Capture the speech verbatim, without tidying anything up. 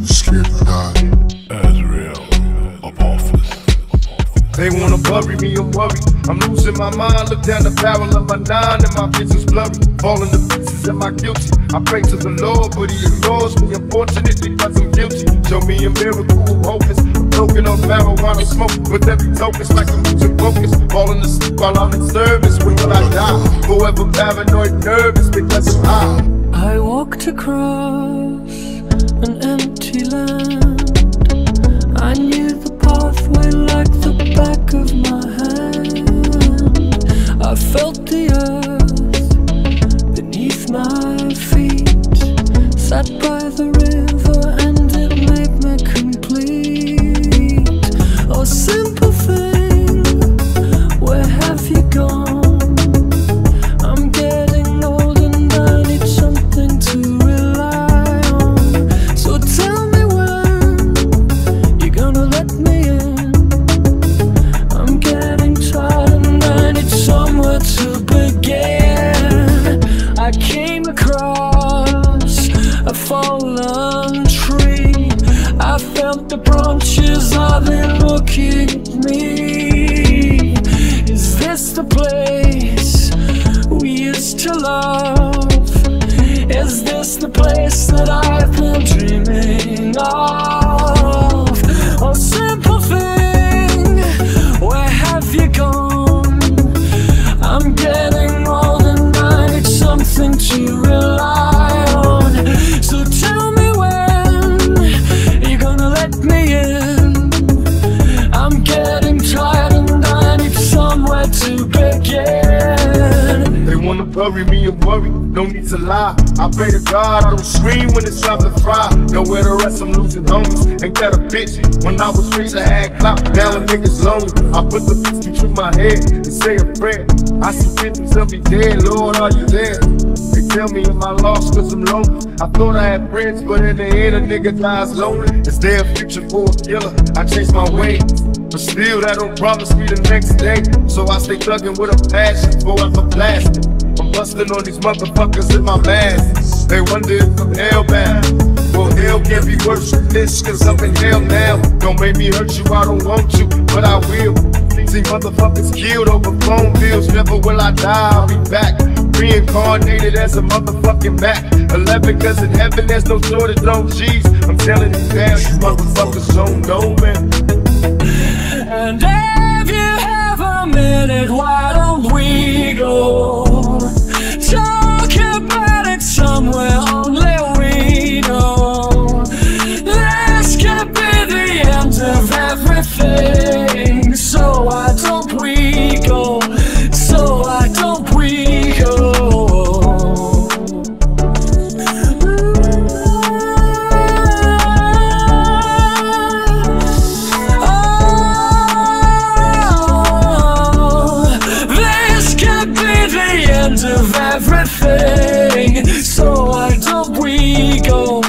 Scared to die. Azrael, Apophis. They wanna bury me, I'm worried. I'm losing my mind, look down the barrel of my nine and my vision's blurry. Falling to pieces, am I guilty? I pray to the Lord, but he ignores me, unfortunately, because I'm guilty. Show me a miracle, hopeless. I'm broken on marijuana smoke, with every token, it's like I'm losing focus. Falling asleep while I'm in service, when will I die? Forever paranoid, nervous, because I'm high. I walked across an empty land. I knew the pathway like the back of my hand. I felt the earth beneath my feet, sat by the river and it made me complete. Oh simple thing, where have you gone? I'm getting old and I need something to rely on. So tell me when you're gonna let me in. I'm getting tired and I need somewhere to begin. I came across a fallen tree. I felt the branches of it looking at me. Is this the place we used to love? Is this the place that I've been dreaming of? Oh simple thing, where have you gone? I'm getting old and I need something to rely on. So tell me when you're gonna let me in. I'm getting tired and I need somewhere to begin. They wanna bury me and worry, no need to lie. I pray to God I don't scream when it's time to fry. Nowhere to rest, I'm losing homies. Ain't that a bitch? When I was rich, I had clout. Now a nigga's lonely. I put the bitch between my head and say a prayer. I see visions of me dead, Lord, are you there? They tell me am I lost cause I'm lonely. I thought I had friends, but in the end a nigga dies lonely. Is there a future for a killer? I changed my ways, but still that don't promise me the next day. So I stay thugging with a passion, forever blasting. I'm busting on these motherfuckers in my mask. They wonder if I'm hellbound. Well, hell can't be worse than this, cause I'm in hell now. Don't make me hurt you, I don't want you, but I will. See motherfuckers killed over phone bills, never will I die, I'll be back. Reincarnated as a motherfucking Mac. Eleven cause in heaven there's no shortage on G's. I'm telling you now, you motherfuckers don't know, man. And if you have a minute, why don't we go talk about it somewhere only we know? This could be the end of everything. So why don't we go? So why don't we go? Of everything, so why don't we go?